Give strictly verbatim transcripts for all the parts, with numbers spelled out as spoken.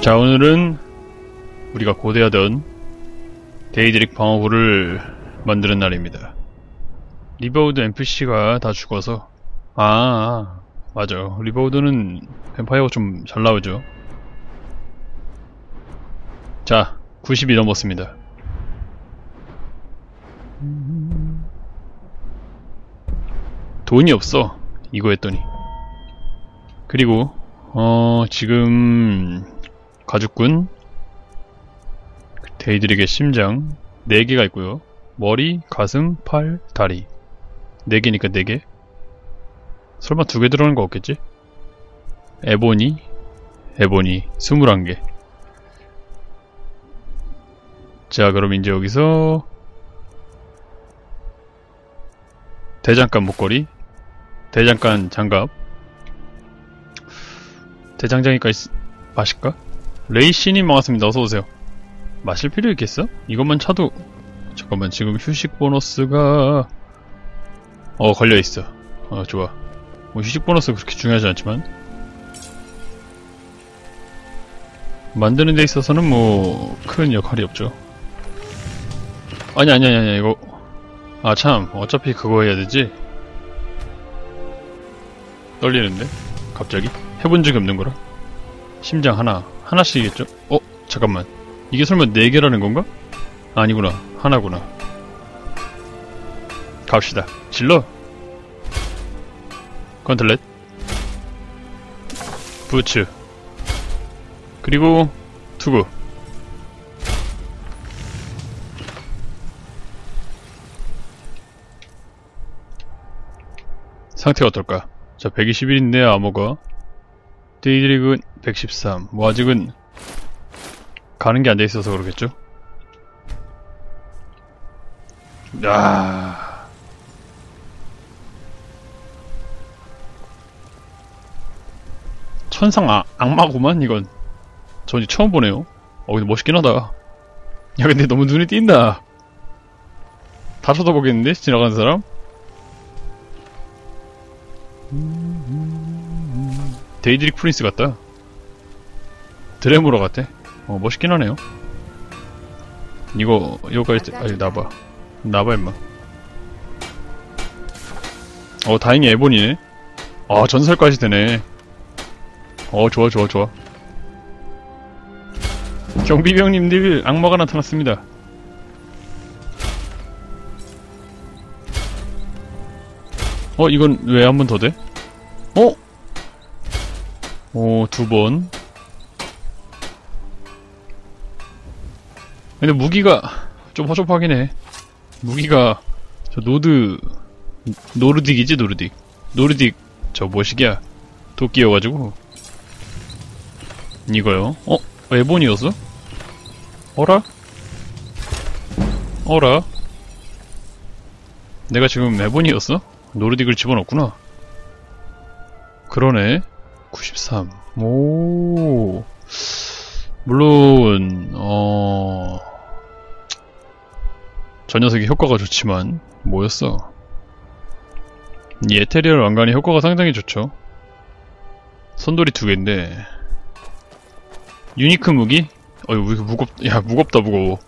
자, 오늘은 우리가 고대하던 데이드릭 방어구를 만드는 날입니다. 리버우드 엔피씨가 다 죽어서 아 맞아, 리버우드는 뱀파이어가 좀 잘 나오죠. 자, 구십이 넘었습니다. 돈이 없어 이거 했더니. 그리고 어 지금 가죽군 데이드릭의 심장 네 개가 있고요. 머리, 가슴, 팔, 다리 네 개니까 네 개. 설마 두 개 들어가는 거 없겠지? 에보니 에보니 스물한 개. 자, 그럼 이제 여기서 대장간 목걸이, 대장간 장갑, 대장장이까지 마실까? 레이시님 반갑습니다. 어서오세요. 마실 필요 있겠어? 이것만 차도. 잠깐만, 지금 휴식 보너스가 어 걸려있어. 어 좋아. 뭐 휴식 보너스 그렇게 중요하지 않지만 만드는 데 있어서는 뭐 큰 역할이 없죠. 아니 아니 아니 아니 이거 아 참, 어차피 그거 해야 되지. 떨리는데 갑자기 해본 적이 없는 거라. 심장 하나 하나씩이겠죠? 어 잠깐만, 이게 설마 네 개라는 건가? 아니구나, 하나구나. 갑시다. 질러. 건틀렛, 부츠, 그리고 투구. 상태가 어떨까? 자, 백이십일인데 암호가 데이드릭은 백십삼. 뭐 아직은 가는 게 안 돼 있어서 그러겠죠? 아. 천상 아, 악마구만 이건. 저 이제 처음 보네요. 어 근데 멋있긴 하다. 야 근데 너무 눈에 띈다. 다 쳐다보겠는데 지나가는 사람? 데이드릭 프린스 같다. 드레모러 같아. 어 멋있긴 하네요. 이거 이거까지 아니 나봐 나봐 임마. 어 다행히 에본이네. 아 전설까지 되네. 어 좋아 좋아 좋아. 경비병님들 악마가 나타났습니다. 어 이건 왜 한 번 더 돼? 어? 오 두 번. 근데 무기가 좀 허접하긴 해. 무기가 저 노드 노르딕이지 노르딕 노르딕 저 뭐시기야 도끼여가지고. 이거요. 어? 에본이었어? 어라? 어라? 내가 지금 에본이었어? 노르딕을 집어넣었구나. 그러네. 구십삼. 오. 물론 어... 저 녀석의 효과가 좋지만 뭐였어? 이 에테리얼 왕관의 효과가 상당히 좋죠. 선돌이 두 개인데 유니크 무기? 어이 왜 이렇게 무겁.. 야 무겁다 무거워.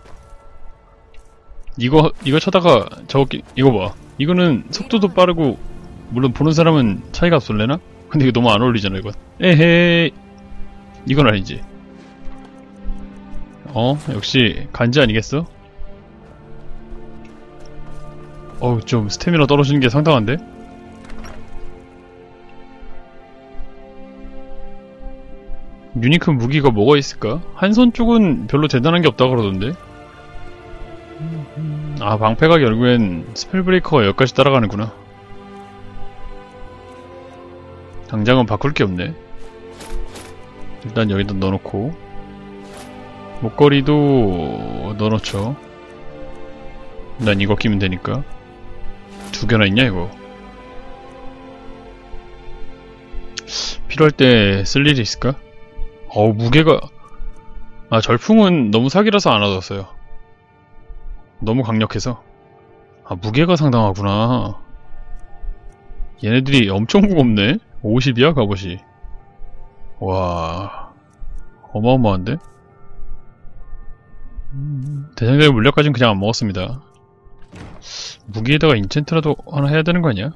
이거 이거 쳐다가 저거 이거 봐. 이거는 속도도 빠르고 물론 보는 사람은 차이가 없을래나? 근데 이거 너무 안 어울리잖아 이건. 에헤이 이건 아니지. 어 역시 간지 아니겠어? 어우 좀 스태미나 떨어지는 게 상당한데? 유니크 무기가 뭐가 있을까? 한손 쪽은 별로 대단한 게 없다 그러던데? 아 방패가 결국엔 스펠브레이커가 여기까지 따라가는구나. 당장은 바꿀 게 없네. 일단 여기다 넣어놓고 목걸이도 넣어놓죠. 난 이거 끼면 되니까. 두 개나 있냐 이거. 필요할 때 쓸 일이 있을까? 어우 무게가 아 절풍은 너무 사기라서 안 얻었어요. 너무 강력해서. 아 무게가 상당하구나. 얘네들이 엄청 무겁네. 오십이야 갑옷이. 와 어마어마한데? 대장장의 물약까지는 그냥 안 먹었습니다. 무기에다가 인챈트라도 하나 해야 되는 거 아니야?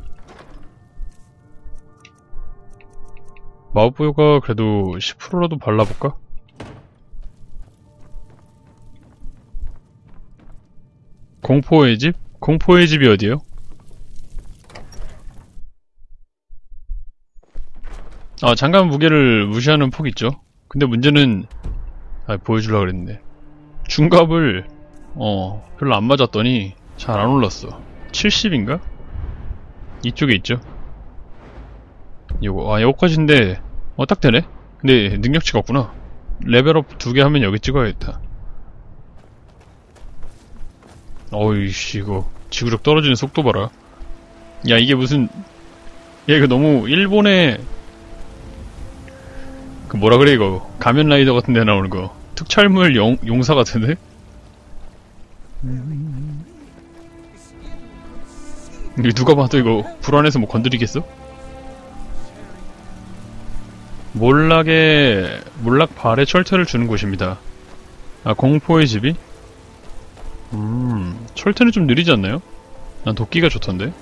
마법보유가 그래도 십 퍼센트라도 발라볼까? 공포의 집? 공포의 집이 어디에요? 아, 잠깐 무게를 무시하는 폭 있죠? 근데 문제는, 아, 보여주려고 그랬는데. 중갑을, 어, 별로 안 맞았더니 잘 안 올랐어. 칠십인가? 이쪽에 있죠? 요거, 아, 요거까지인데, 어, 딱 되네? 근데 능력치가 없구나. 레벨업 두 개 하면 여기 찍어야겠다. 어이씨, 이거 지구력 떨어지는 속도 봐라. 야, 이게 무슨, 야, 이거 너무 일본의 그 뭐라 그래 이거, 가면라이더 같은 데 나오는 거 특촬물 용, 용사 같은데? 이거 누가 봐도 이거 불안해서 뭐 건드리겠어? 몰락에 몰락 발에 철퇴를 주는 곳입니다. 아, 공포의 집이? 음, 철퇴는 좀 느리지 않나요? 난 도끼가 좋던데?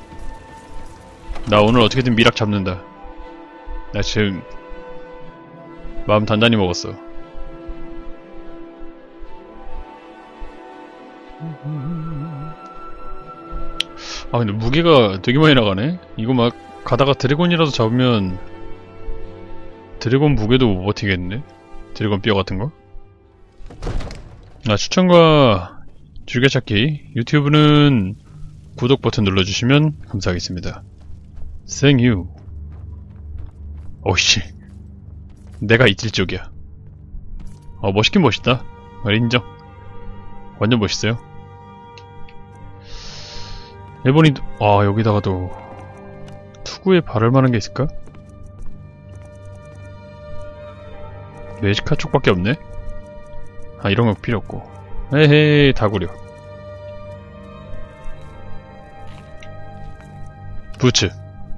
나 오늘 어떻게든 미락 잡는다. 나 지금 마음 단단히 먹었어. 아, 근데 무게가 되게 많이 나가네? 이거 막 가다가 드래곤이라도 잡으면 드래곤 무게도 못 버티겠는데? 드래곤 뼈 같은 거? 아, 추천과 즐겨찾기, 유튜브는 구독 버튼 눌러주시면 감사하겠습니다. 생유. 오씨, 내가 이틀 쪽이야. 어, 멋있긴 멋있다. 어, 인정. 완전 멋있어요. 일본이, 아, 여기다가도 투구에 바를 만한 게 있을까? 메지카 쪽밖에 없네? 아, 이런 거 필요 없고. 에헤이, 다구려. 부츠.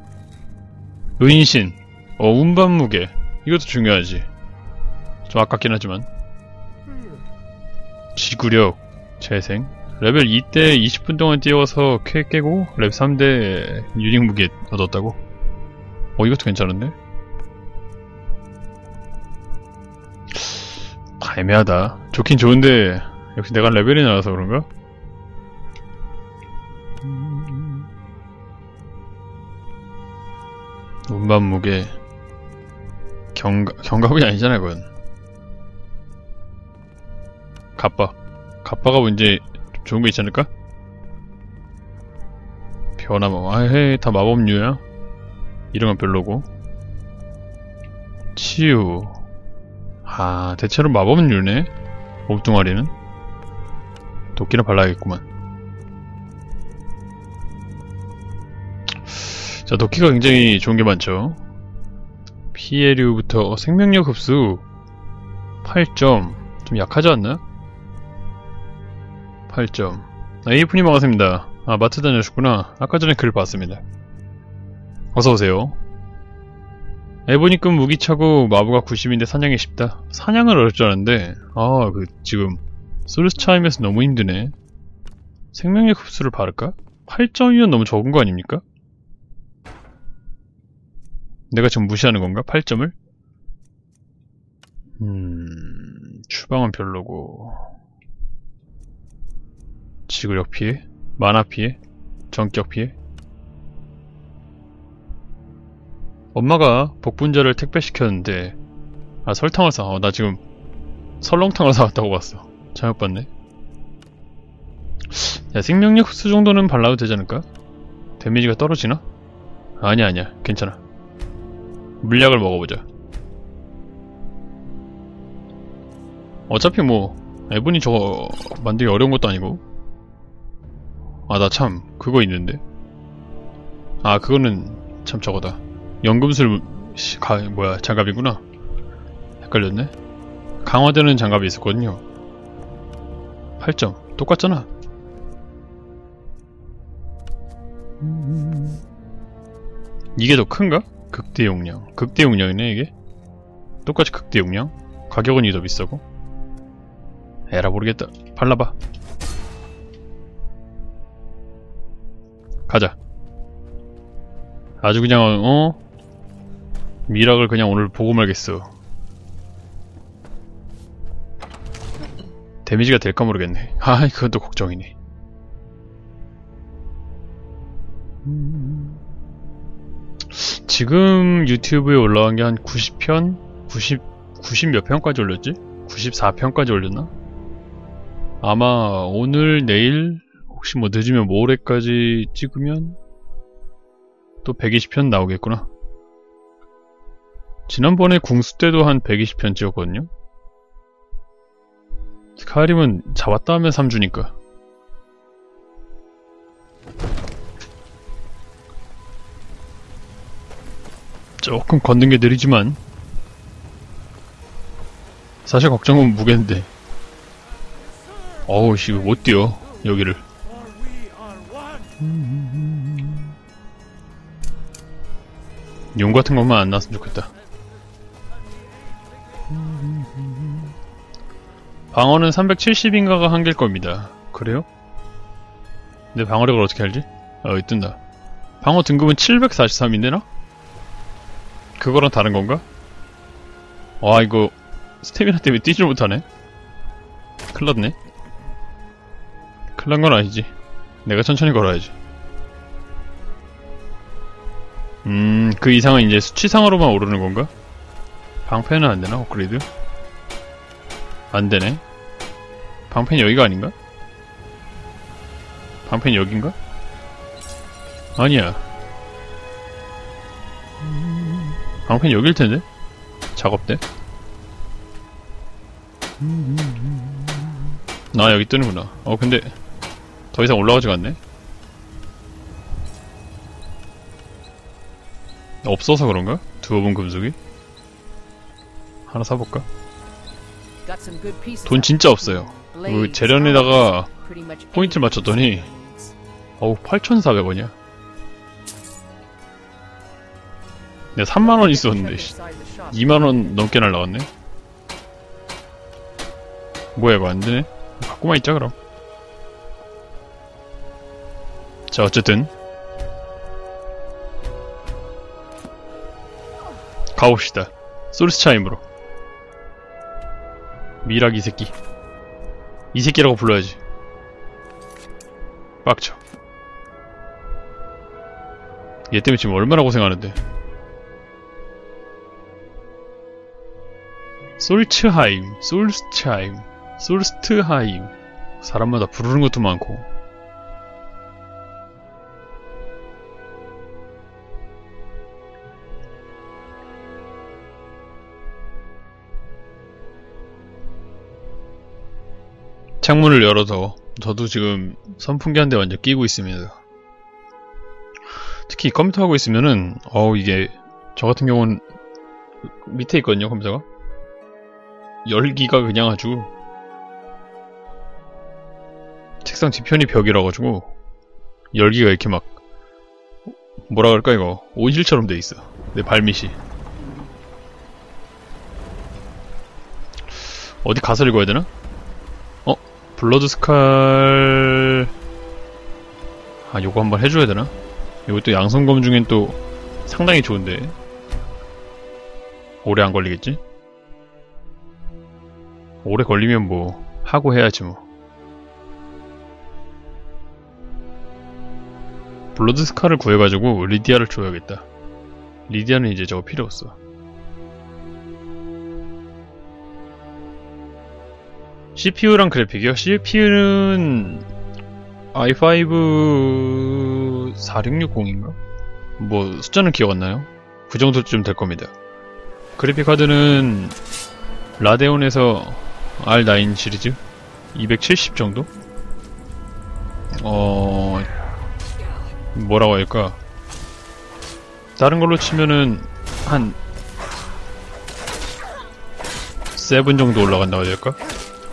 의인신. 어, 운반무게. 이것도 중요하지. 좀 아깝긴 하지만. 지구력. 재생. 레벨 이 때 이십 분 동안 뛰어서 쾌 깨고 레벨 삼 대 유닉 무게 얻었다고? 어, 이것도 괜찮은데? 다 애매하다. 좋긴 좋은데 역시 내가 레벨이 나와서 그런가? 운반 무게. 경가, 경갑이 아니잖아, 그건. 갑바. 갑바가 문제 좋은 거 있지 않을까? 변화마. 아헤, 다 마법류야. 이런 건 별로고. 치유. 아, 대체로 마법류네? 몸뚱아리는? 도끼를 발라야겠구만. 자, 도끼가 굉장히 좋은 게 많죠. 피해류부터 생명력 흡수 팔 점. 좀 약하지 않나? 팔 점. 아, 에이프님 반갑습니다. 아, 마트 다녀오셨구나. 아까 전에 글 봤습니다. 어서오세요. 에보니급 무기차고 마부가 구십인데 사냥이 쉽다. 사냥은 어렵지 줄 알았는데, 아, 그, 지금, 소울스 차임에서 너무 힘드네. 생명력 흡수를 바를까? 팔 점이면 너무 적은 거 아닙니까? 내가 지금 무시하는 건가? 팔 점을? 음, 추방은 별로고. 지구력 피해? 만화 피해? 전격 피해? 엄마가 복분자를 택배시켰는데, 아, 설탕을 사. 어, 나 지금 설렁탕을 사왔다고 봤어. 잘못 봤네. 야, 생명력 흡수 정도는 발라도 되지 않을까? 데미지가 떨어지나? 아니야, 아니야. 괜찮아. 물약을 먹어보자. 어차피 뭐, 에본이 저거 만들기 어려운 것도 아니고. 아, 나 참, 그거 있는데. 아, 그거는 참 저거다. 연금술, 가, 뭐야, 장갑이구나. 헷갈렸네. 강화되는 장갑이 있었거든요. 팔 점. 똑같잖아. 이게 더 큰가? 극대 용량. 극대 용량이네, 이게? 똑같이 극대 용량? 가격은 이 더 비싸고. 에라 모르겠다. 발라봐. 가자. 아주 그냥 어? 미락을 그냥 오늘 보고 말겠어. 데미지가 될까 모르겠네. 아, 그것도 걱정이네. 음... 지금 유튜브에 올라간 게 한 구십 편? 구십, 구십 몇 편까지 올렸지? 구십사 편까지 올렸나? 아마 오늘, 내일, 혹시 뭐 늦으면 모레까지 찍으면 또 백이십 편 나오겠구나. 지난번에 궁수 때도 한 백이십 편 찍었거든요? 스카이림은 잡았다 하면 삼 주니까. 조금 걷는 게 느리지만 사실 걱정은 무게인데. 어우 씨 못 뛰어 여기를. 용 같은 것만 안 나왔으면 좋겠다. 방어는 삼백칠십인가가 한계일 겁니다. 그래요? 내 방어력을 어떻게 알지? 어, 여기 뜬다. 방어 등급은 칠백사십삼인데 나? 그거랑 다른 건가? 와 이거 스태미나 때문에 뛰질 못하네. 큰일났네. 큰일난 건 아니지. 내가 천천히 걸어야지. 음, 그 이상은 이제 수치상으로만 오르는 건가? 방패는 안 되나? 업그레이드? 안 되네. 방패는 여기가 아닌가? 방패는 여긴가? 아니야. 방패는 여길 텐데? 작업대? 아, 여기 뜨는구나. 어, 근데 더 이상 올라가지가 않네? 없어서 그런가? 두어본 금속이? 하나 사볼까? 돈 진짜 없어요. 그 재련에다가 포인트를 맞췄더니 어우 팔천사백 원이야. 내가 삼만 원 있었는데 이만 원 넘게 날라갔네. 뭐야 이거 안되네. 갖고만 있자 그럼. 자 어쨌든 가봅시다. 솔스차임으로. 미락 이 새끼. 이 새끼라고 불러야지. 빡쳐. 얘 때문에 지금 얼마나 고생하는데. 솔츠하임, 솔스차임, 솔스트하임. 사람마다 부르는 것도 많고. 창문을 열어서 저도 지금 선풍기 한 대 완전 끼고 있습니다. 특히 컴퓨터 하고 있으면은 어우 이게 저 같은 경우는 밑에 있거든요 컴퓨터가. 열기가 그냥 아주 책상 뒤편이 벽이라 가지고 열기가 이렇게 막 뭐라 그럴까 이거 온실처럼 돼 있어. 내 발밑이. 어디 가서 읽어야 되나? 어? 블러드 스칼... 아 요거 한번 해줘야 되나? 요것도 양성검 중엔 또 상당히 좋은데 오래 안 걸리겠지? 오래 걸리면 뭐 하고 해야지 뭐. 블러드 스칼을 구해가지고 리디아를 줘야겠다. 리디아는 이제 저거 필요 없어. 씨피유랑 그래픽이요? 씨피유는 아이 파이브 사육육공인가? 뭐 숫자는 기억 안 나요? 그 정도쯤 될 겁니다. 그래픽 카드는 라데온에서 알 나인 시리즈 이백칠십 정도? 어... 뭐라고 할까? 다른 걸로 치면은 한 칠 정도 올라간다고 해야 될까?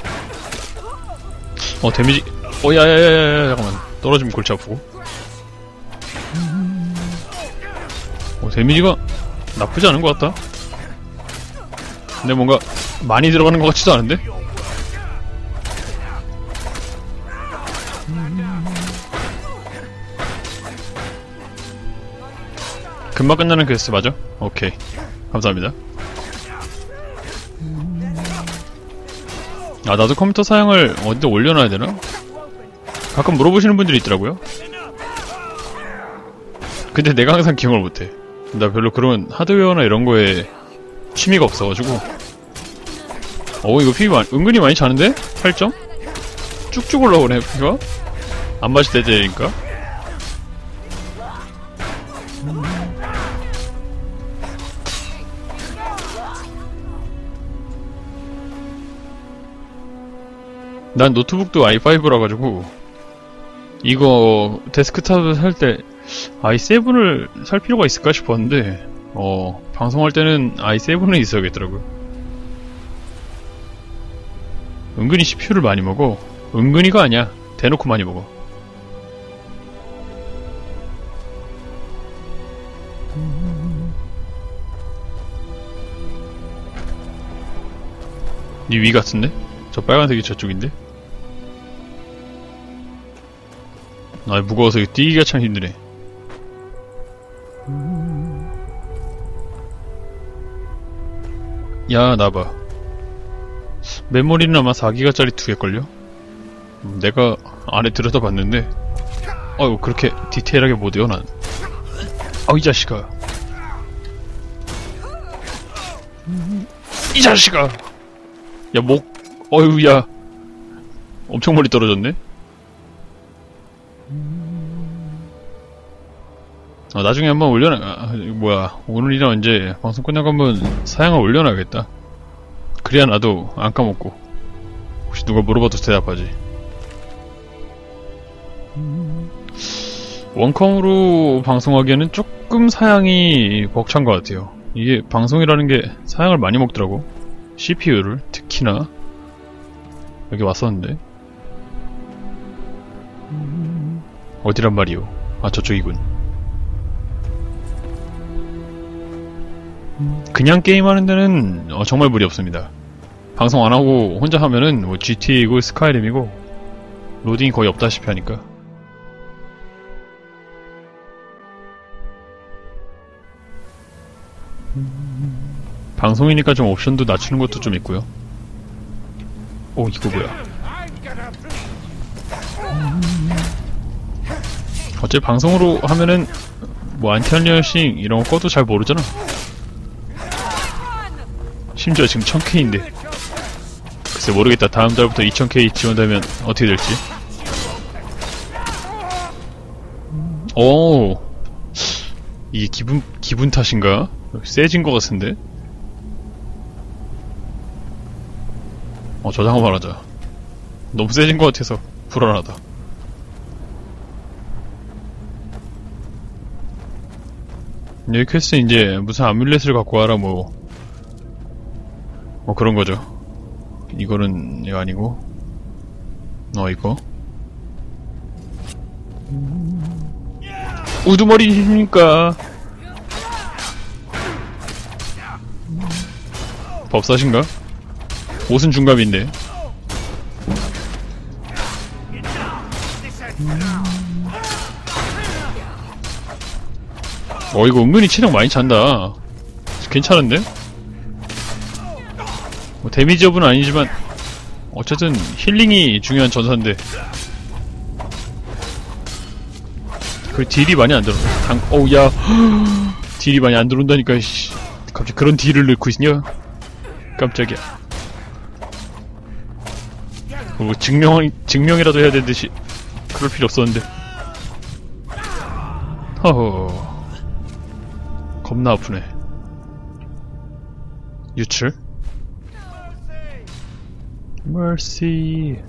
어 데미지 어 야야야야야 잠깐만 떨어지면 골치 아프고. 어 데미지가 나쁘지 않은 것 같다. 근데 뭔가 많이 들어가는 것 같지도 않은데? 금방 끝나는 퀘스트 맞아? 오케이. 감사합니다. 아, 나도 컴퓨터 사양을 어디다 올려놔야 되나? 가끔 물어보시는 분들이 있더라고요. 근데 내가 항상 기억을 못해. 나 별로 그런 하드웨어나 이런 거에 취미가 없어가지고. 어, 이거 피부 은근히 많이 차는데? 팔 점? 쭉쭉 올라오네, 피가? 안 마실 때 되니까. 난 노트북도 아이 파이브라 가지고 이거 데스크탑을 살 때 아이 세븐을 살 필요가 있을까 싶었는데 어 방송할 때는 아이 세븐은 있어야겠더라고요. 은근히 씨피유를 많이 먹어. 은근히가 아니야. 대놓고 많이 먹어. 니 위 같은데? 저 빨간색이 저쪽인데? 아, 무거워서 이거 뛰기가 참 힘드네. 야, 나봐. 메모리는 아마 사 기가짜리 두 개걸요? 내가 안에 들여다봤는데 어휴, 그렇게 디테일하게 못해요, 난. 아우, 이 자식아. 이 자식아! 야, 목, 어휴, 야. 엄청 멀리 떨어졌네? 아, 나중에 한번 올려놔, 아, 뭐야. 오늘이나 언제 방송 끝나고 한번 사양을 올려놔야겠다. 그래야 나도 안 까먹고. 혹시 누가 물어봐도 대답하지. 원컴으로 방송하기에는 조금 사양이 벅찬 것 같아요. 이게 방송이라는 게 사양을 많이 먹더라고. 씨피유를 특히나. 여기 왔었는데. 어디란 말이오? 아, 저쪽이군. 그냥 게임하는 데는 어, 정말 무리 없습니다. 방송 안하고 혼자 하면은 뭐 지티에이고 스카이림이고 로딩이 거의 없다시피 하니까. 방송이니까 좀 옵션도 낮추는 것도 좀 있고요. 오, 이거 뭐야. 어차피 방송으로 하면은 뭐 안티얼리어싱 이런 거 꺼도 잘 모르잖아. 심지어 지금 천 케이인데 글쎄 모르겠다. 다음 달부터 이천 케이 지원되면 어떻게 될지. 오, 이게 기분 기분 탓인가? 세진 것 같은데. 어, 저장 말하자. 너무 세진 것 같아서 불안하다. 여기 퀘스트 이제 무슨 아뮬렛을 갖고 와라 뭐, 뭐 그런 거죠. 이거는 이거 아니고, 어 이거 우두머리입니까? 법사신가? 옷은 중갑인데. 어, 이거 은근히 체력 많이 찬다. 괜찮은데? 뭐 데미지업은 아니지만 어쨌든 힐링이 중요한 전사인데 그 딜이 많이 안 들어. 당, 어우, 야. 딜이 많이 안 들어온다니까, 씨. 갑자기 그런 딜을 넣고 있냐? 깜짝이야. 뭐, 증명, 증명이라도 해야 되듯이. 그럴 필요 없었는데. 허허. 겁나 아프네. 유출? Mercy.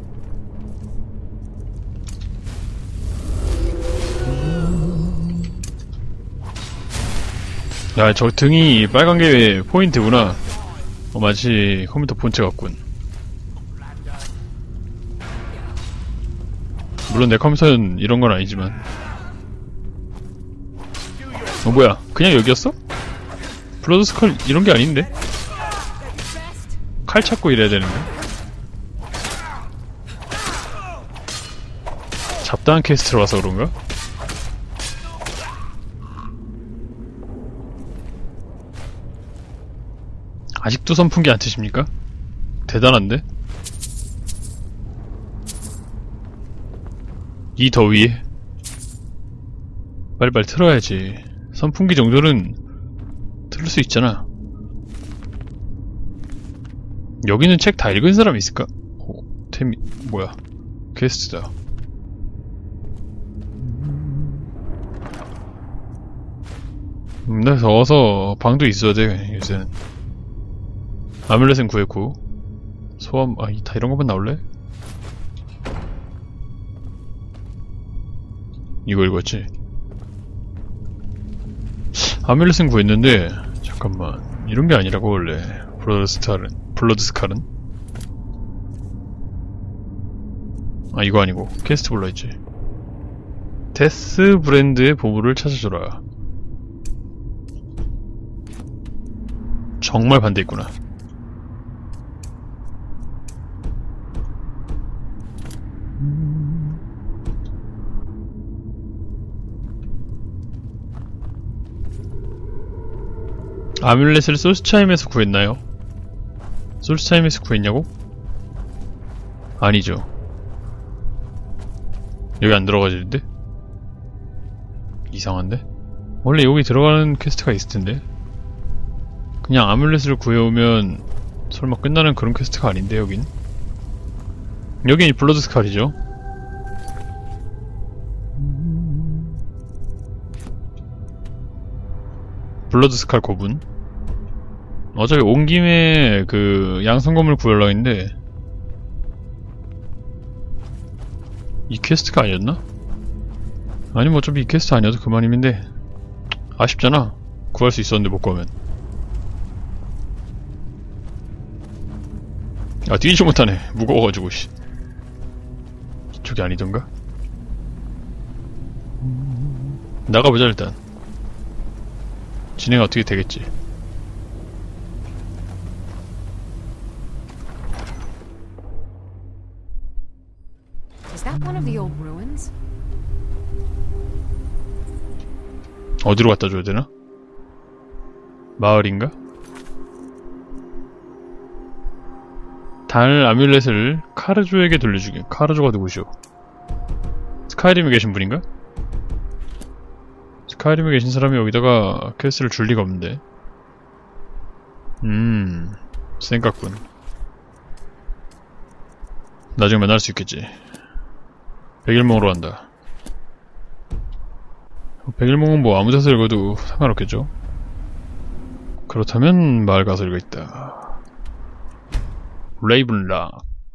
야, 저 등이 빨간 게 포인트구나. 어, 마치 컴퓨터 본체 같군. 물론 내 컴퓨터는 이런 건 아니지만. 어, 뭐야. 그냥 여기였어? 블러드 스컬 이런 게 아닌데? 칼 찾고 이래야 되는데. 잡다한 퀘스트로 와서 그런가? 아직도 선풍기 안 트십니까? 대단한데? 이 더위에 빨리빨리 틀어야지. 선풍기 정도는 틀 수 있잖아. 여기는 책 다 읽은 사람 있을까? 오, 템이 뭐야? 퀘스트다. 음, 나 더워서 방도 있어야 돼 요새는. 아뮬렛은 구했고 소환 아 다 이런 것만 나올래? 이거 읽었지? 아뮬렛은 구했는데 잠깐만 이런 게 아니라고 원래 블러드스칼은 블러드스칼은? 아 이거 아니고 퀘스트 불러있지. 데스 브랜드의 보물을 찾아줘라. 정말 반대있구나. 아뮬렛을 솔스차임에서 구했나요? 솔스차임에서 구했냐고? 아니죠. 여기 안 들어가지는데? 이상한데? 원래 여기 들어가는 퀘스트가 있을 텐데? 그냥 아뮬렛을 구해오면 설마 끝나는 그런 퀘스트가 아닌데 여긴? 여긴 블러드스칼이죠. 블러드스칼 고분. 어차피 온 김에 그 양성검을 구하려고 했는데 이 퀘스트가 아니었나? 아니면 어차피 이 퀘스트 아니어도 그만임인데 아쉽잖아. 구할 수 있었는데 못 구하면. 아 뛰지 못하네. 무거워가지고 씨. 이쪽이 아니던가? 나가보자 일단. 진행 어떻게 되겠지. Is that one of the old ruins? 어디로 갖다 줘야 되나? 마을인가? 달 아뮬렛을 카르조에게 돌려주게. 카르조가 누구시오? 스카이림에 계신 분인가? 스카이림에 계신 사람이 여기다가 퀘스트를 줄 리가 없는데. 음... 생각군. 나중에 만날 수 있겠지. 백일몽으로 한다. 백일몽은 뭐 아무 데서 읽어도 상관없겠죠? 그렇다면 마을 가서 읽어있다. 레이븐락.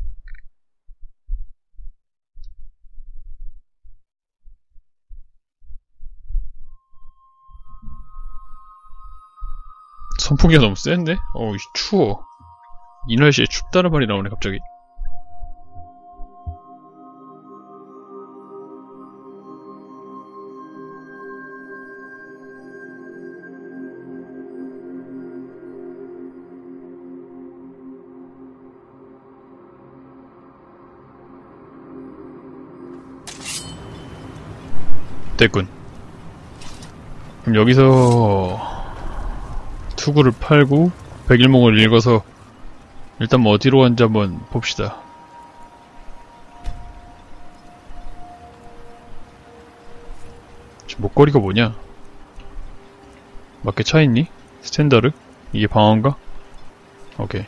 선풍기가 너무 센데? 어우 추워. 이 날씨에 춥다는 말이 나오네 갑자기. 됐군. 그럼 여기서 투구를 팔고 백일몽을 읽어서 일단 뭐 어디로 간지 한번 봅시다. 목걸이가 뭐냐? 맞게 차있니? 스탠다르? 이게 방어인가? 오케이.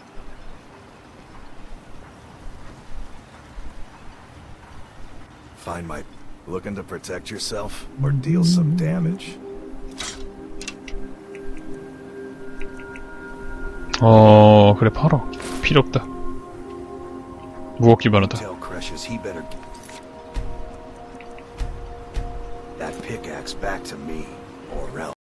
Find my looking to protect yourself or deal some damage. 어 그래 팔어. 필요 없다. 무겁기만 하다. Tell Crushers he better get that pickaxe back to me or else.